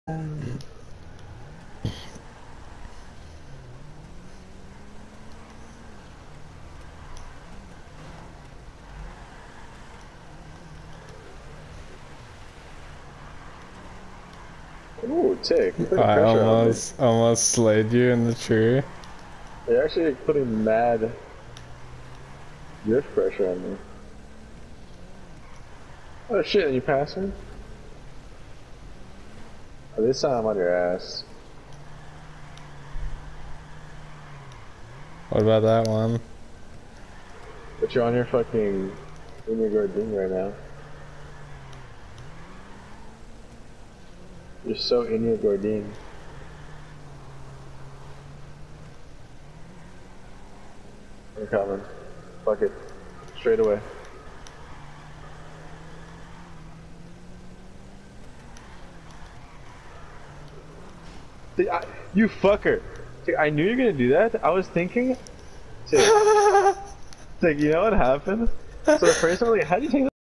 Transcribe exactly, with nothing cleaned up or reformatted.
Ooh, tick. You're putting I pressure almost on me. almost slayed you in the tree. You're actually putting mad drift pressure on me. Oh shit, and you pass me? Oh, this time I'm on your ass. What about that one? But you're on your fucking in your Gardine right now. You're so in your Gardine. I'm coming. Fuck it. Straight away. See, I, you fucker! See, I knew you were gonna do that. I was thinking. See, see, you know what happened? So the first time, like, how do you take